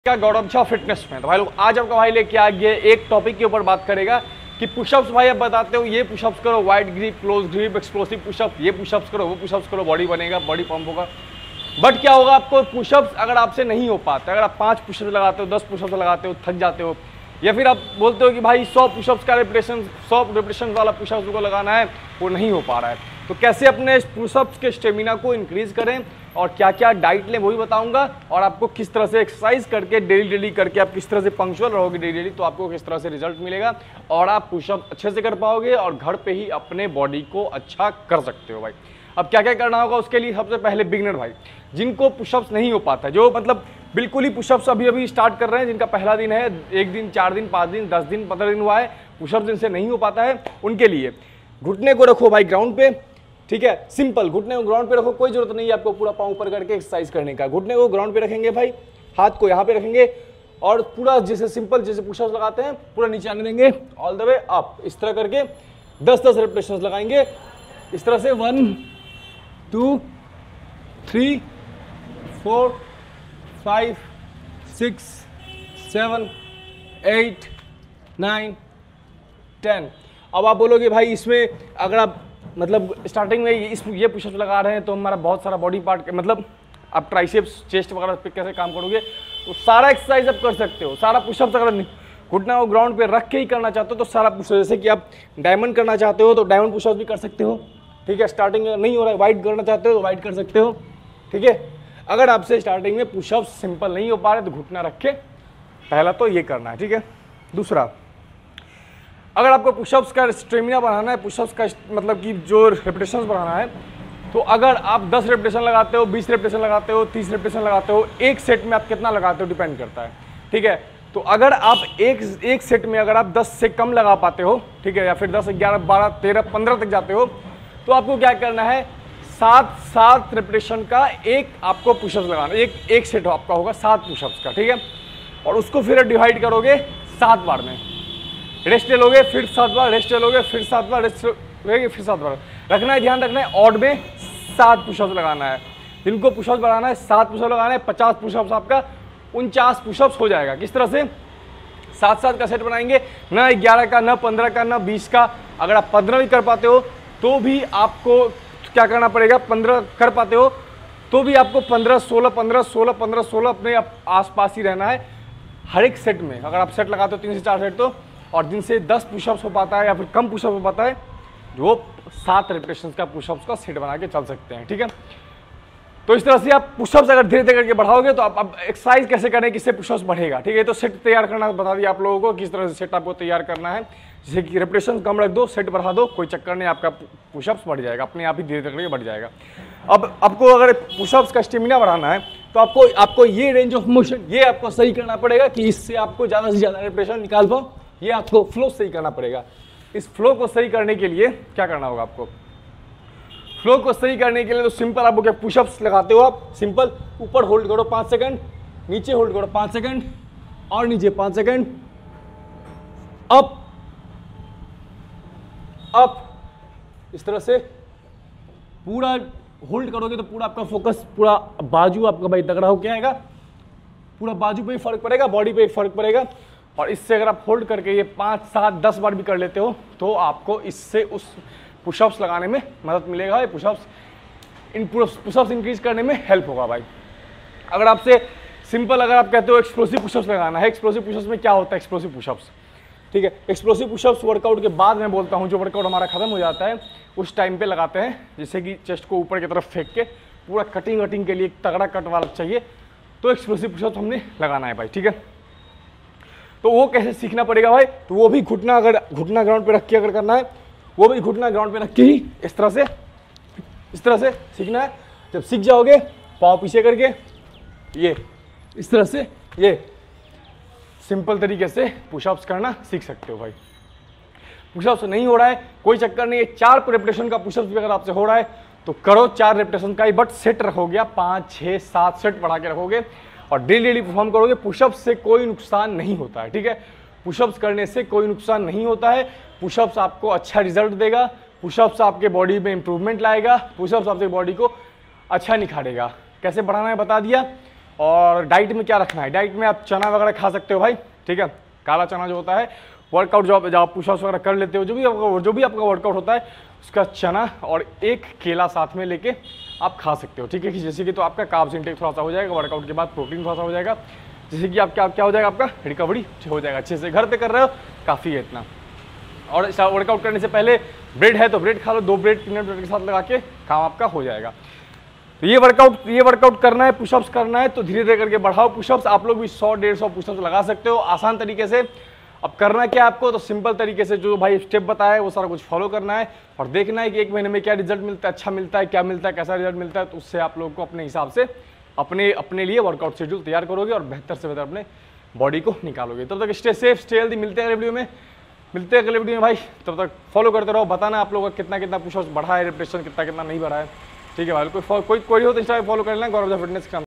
का गौरव झा फिटनेस में। तो भाई लोग आज आपका भाई लेके आ गए एक टॉपिक के ऊपर बात करेगा कि पुशअप्स भाई आप बताते हो ये पुशअप्स करो, wide grip, close grip, explosive pushup, ये पुशअप्स करो, वो पुशअप्स करो, बॉडी बनेगा, बॉडी पंप होगा। बट क्या होगा, आपको पुशअप्स अगर आपसे नहीं हो पाता, अगर आप 5 पुशअप्स लगाते हो, 10 पुशअप्स लगाते हो, थक जाते हो, या फिर आप बोलते हो कि भाई 100 पुशअप्स का रेपिटेशन, 100 रेपिटेशन वाला पुशअप्स को लगाना है, वो नहीं हो पा रहा है। तो कैसे अपने पुशअप्स के स्टेमिना को इंक्रीज करें और क्या क्या डाइट लें वो भी बताऊंगा, और आपको किस तरह से एक्सरसाइज करके डेली करके आप किस तरह से पंक्चुअल रहोगे डेली, तो आपको किस तरह से रिजल्ट मिलेगा और आप पुशअप अच्छे से कर पाओगे और घर पे ही अपने बॉडी को अच्छा कर सकते हो भाई। अब क्या क्या करना होगा उसके लिए, सबसे पहले बिगनर भाई जिनको पुशअप्स नहीं हो पाता, जो मतलब बिल्कुल ही पुशअप्स अभी स्टार्ट कर रहे हैं, जिनका पहला दिन है, 1 दिन, 4 दिन, 5 दिन, 10 दिन, 15 दिन हुआ है, पुशअप्स जिनसे नहीं हो पाता है, उनके लिए घुटने को रखो भाई ग्राउंड पे, ठीक है, सिंपल घुटने को ग्राउंड पे रखो, कोई जरूरत नहीं है आपको पूरा पाँव ऊपर करके एक्सरसाइज करने का। घुटने को ग्राउंड पे रखेंगे भाई, हाथ को यहाँ पे रखेंगे और पूरा जैसे सिंपल जैसे पुशअप्स लगाते हैं पूरा नीचे आने देंगे, ऑल द वे अप, इस तरह करके 10-10 रेपिटेशंस लगाएंगे इस तरह से। 1 2 3 4 5 6 7 8 9 10। अब आप बोलोगे भाई इसमें अगर आप मतलब स्टार्टिंग में ये पुशअप्स लगा रहे हैं तो हमारा बहुत सारा बॉडी पार्ट मतलब आप ट्राइसेप्स, चेस्ट वगैरह पे कैसे काम करोगे, तो सारा एक्सरसाइज आप कर सकते हो। सारा पुशअप्स अगर घुटना को ग्राउंड पे रख के ही करना चाहते हो तो सारा पुशअप, जैसे कि आप डायमंड करना चाहते हो तो डायमंड पुशअप भी कर सकते हो, ठीक है। स्टार्टिंग में नहीं हो रहा है, वाइड करना चाहते हो तो वाइड कर सकते हो, ठीक है। अगर आपसे स्टार्टिंग में पुशअप्स सिंपल नहीं हो पा रहे तो घुटना रख के पहला तो ये करना है, ठीक है। दूसरा, अगर आपको पुशअप्स का स्टेमिना बढ़ाना है, पुशअप्स का मतलब कि जो रेपिटेशंस बढ़ाना है, तो अगर आप 10 रेपिटेशन लगाते हो, 20 रेपिटेशन लगाते हो, 30 रेपिटेशन लगाते हो, एक सेट में आप कितना लगाते हो डिपेंड करता है, ठीक है। तो अगर आप एक सेट में अगर आप 10 से कम लगा पाते हो, ठीक है, या फिर 10, 11, 12, 13, 15 तक जाते हो, तो आपको क्या करना है, 7 रेपिटेशन का एक आपको पुशअप्स लगाना, एक सेट आपका होगा 7 पुशअप्स का, ठीक है। और उसको फिर डिवाइड करोगे 7 बार में, रेस्ट ले लोगे, फिर 7 बार रेस्ट ले लोगे, फिर 7 बार रेस्ट लेगे, फिर 7 बार रखना है। ध्यान रखना है ऑड में 7 पुशअप्स लगाना है। जिनको पुशअप्स बढ़ाना है 7 पुशअप्स लगाना है, 50 पुशअप्स आपका 49 पुशअप्स हो जाएगा। किस तरह से, 7-7 का सेट बनाएंगे, ना 11 का, ना 15 का, ना 20 का। अगर आप 15 भी कर पाते हो तो भी आपको क्या करना पड़ेगा, 15 कर पाते हो तो भी आपको 15-16, 15-16, 15-16 अपने आसपास ही रहना है हर एक सेट में। अगर आप सेट लगाते हो 3 से 4 सेट तो, और जिनसे 10 पुशअप्स हो पाता है या फिर कम पुशअप हो पाता है, वो 7 रेपिटेशंस का पुशअप्स का सेट बना के चल सकते हैं, ठीक है। तो इस तरह से आप पुशअप्स अगर धीरे धीरे करके बढ़ाओगे तो आप एक्सरसाइज कैसे करें किससे पुशअप्स बढ़ेगा, ठीक है। तो सेट तैयार करना बता दिया आप लोगों को, किस तरह से सेट आपको तैयार करना है। जैसे कि रेपिटेशन कम रख दो, सेट बढ़ा दो, कोई चक्कर नहीं, आपका पुशअप्स बढ़ जाएगा, अपने आप ही धीरे धीरे करके बढ़ जाएगा। अब आपको अगर पुशअप्स का स्टेमिना बढ़ाना है तो आपको ये रेंज ऑफ मोशन ये आपको सही करना पड़ेगा कि इससे आपको ज़्यादा से ज़्यादा रेपिटेशन निकाल पाओ। ये आपको फ्लो सही करना पड़ेगा। इस फ्लो को सही करने के लिए क्या करना होगा आपको, फ्लो को सही करने के लिए तो सिंपल आपको क्या, पुशअप्स लगाते हो आप, सिंपल ऊपर होल्ड करो 5 सेकंड, नीचे होल्ड करो 5 सेकंड, और नीचे 5 सेकंड, अप अप, इस तरह से पूरा होल्ड करोगे तो पूरा आपका फोकस, पूरा बाजू आपका भाई तगड़ा हो क्या आएगा, पूरा बाजू पे ही फर्क पड़ेगा, बॉडी पे ही फर्क पड़ेगा। और इससे अगर आप होल्ड करके ये 5, 7, 10 बार भी कर लेते हो तो आपको इससे उस पुशअप्स लगाने में मदद मिलेगा। ये पुशअप्स इंक्रीज करने में हेल्प होगा भाई। अगर आपसे सिंपल अगर आप कहते हो एक्सप्लोसिव पुशअप्स लगाना है, एक्सप्लोसिव पुशअप्स में क्या होता है, एक्सप्लोसिव पुशअप्स, ठीक है। एक्सप्लोसिव पुशअप्स वर्कआउट के बाद मैं बोलता हूँ, जो वर्कआउट हमारा खत्म हो जाता है उस टाइम पे लगाते हैं, जैसे कि चेस्ट को ऊपर की तरफ फेंक के पूरा कटिंग के लिए एक तगड़ा कट वाला चाहिए, तो एक्सप्लोसिव पुशअप्स हमने लगाना है भाई, ठीक है। तो वो कैसे सीखना पड़ेगा भाई, तो वो भी घुटना ग्राउंड पे रख के अगर करना है, वो भी घुटना ग्राउंड पे रख के ही इस तरह से सीखना है। जब सीख जाओगे पाँव पीछे करके ये इस तरह से ये सिंपल तरीके से पुशअप्स करना सीख सकते हो भाई। पुशअप्स नहीं हो रहा है कोई चक्कर नहीं है, 4 रेपिटेशन का पुशअप्स भी अगर आपसे हो रहा है तो करो 4 रेपिटेशन का ही, बट सेट रखोगे 5, 6, 7 सेट बढ़ा के रखोगे और डेली परफॉर्म करोगे। पुशअप्स से कोई नुकसान नहीं होता है, ठीक है। पुशअप्स करने से कोई नुकसान नहीं होता है। पुशअप्स आपको अच्छा रिजल्ट देगा, पुशअप्स आपके बॉडी में इंप्रूवमेंट लाएगा, पुशअप्स आपके बॉडी को अच्छा निखारेगा। कैसे बढ़ाना है बता दिया, और डाइट में क्या रखना है, डाइट में आप चना वगैरह खा सकते हो भाई, ठीक है, काला चना जो होता है। वर्कआउट जो आप पुशअप्स वगैरह कर लेते हो, जो भी आपका वर्कआउट होता है उसका चना और एक केला साथ में लेके आप खा सकते हो, ठीक है। जैसे कि तो आपका कार्ब्स इंटेक थोड़ा सा हो जाएगा, वर्कआउट के बाद प्रोटीन थोड़ा सा हो जाएगा, जैसे कि आप क्या हो जाएगा, आपका रिकवरी हो जाएगा अच्छे से। घर पे कर रहे हो काफ़ी है इतना। और वर्कआउट करने से पहले ब्रेड है तो ब्रेड खा लो, 2 ब्रेड पीनट बटर के साथ लगा के काम आपका हो जाएगा। तो ये वर्कआउट करना है, पुशअप्स करना है तो धीरे धीरे करके बढ़ाओ पुशअप्स। आप लोग भी 100-150 पुशअप्स लगा सकते हो आसान तरीके से। अब करना क्या आपको, तो सिंपल तरीके से जो भाई स्टेप बताया है वो सारा कुछ फॉलो करना है और देखना है कि 1 महीने में क्या रिजल्ट मिलता है, अच्छा मिलता है, क्या मिलता है, कैसा रिजल्ट मिलता है। तो उससे आप लोगों को अपने हिसाब से अपने लिए वर्कआउट शेड्यूल तैयार करोगे और बेहतर से बेहतर अपने बॉडी को निकालोगे। तब तक स्टे सेफ, स्टे हेल्दी। मिलते हैं अगले वीडियो में भाई। तब तक फॉलो करते रहो, बताना आप लोगों का कितना पुशअप्स बढ़ा है, रिप्रेशन कितना नहीं बढ़ा है, ठीक है भाई। कोई हो तो इंस्टाग्राम फॉलो कर लेना, गौरव फिटनेस का।